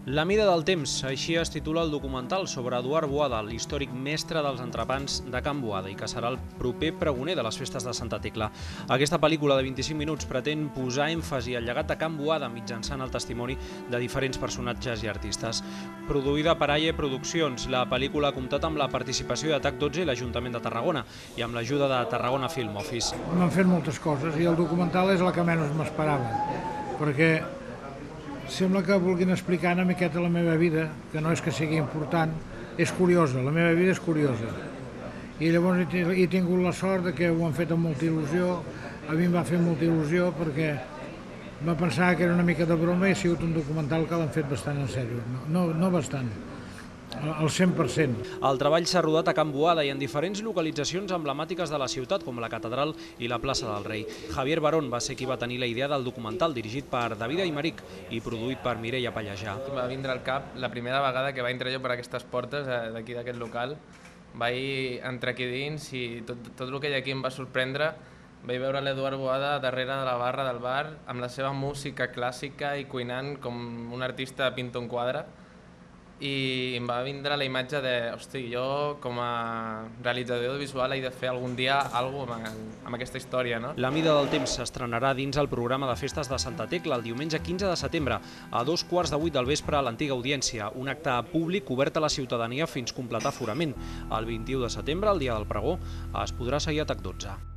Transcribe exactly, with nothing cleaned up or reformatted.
La mida del temps, així es titula el documental sobre Eduard Boada, l'històric mestre dels entrepans de Can Boada i que serà el proper pregoner de les festes de Santa Tecla. Aquesta pel·lícula de vint-i-cinc minuts pretén posar èmfasi al llegat de Can Boada mitjançant el testimoni de diferents personatges i artistes. Produïda per A I E Produccions, la pel·lícula ha comptat amb la participació de TAC dotze i l'Ajuntament de Tarragona i amb l'ajuda de Tarragona Film Office. M'han fet moltes coses i el documental és la que menys m'esperava, perquè sembla que vulguin explicar una miqueta la meva vida, que no és que sigui important, és curiosa, la meva vida és curiosa. I llavors he tingut la sort que ho han fet amb molta il·lusió, a mi em va fer molta il·lusió perquè va pensar que era una mica de broma i ha sigut un documental que l'han fet bastant en sèrio, no, no bastant, al cent per cent. El treball s'ha rodat a Can Boada i en diferents localitzacions emblemàtiques de la ciutat, com la Catedral i la plaça del Rei. Javier Barón va ser qui va tenir la idea del documental, dirigit per David Aymeric i produït per Mireia Pallejà. Va vindre al cap la primera vegada que va entrar jo per aquestes portes d'aquí d'aquest local. Vaig entrar aquí dins i tot, tot el que hi ha aquí em va sorprendre. Vaig veure l'Eduard Boada darrere de la barra del bar, amb la seva música clàssica i cuinant com un artista pinta un quadre. I em va vindre la imatge de, hosti, jo com a realitzador audiovisual he de fer algun dia alguna cosa amb, amb aquesta història, no? La mida del temps s'estrenarà dins el programa de festes de Santa Tecla el diumenge quinze de setembre a dos quarts de vuit del vespre a l'antiga Audiència, un acte públic obert a la ciutadania fins completar aforament. El vint-i-u de setembre, el dia del pregó, es podrà seguir a TAC dotze.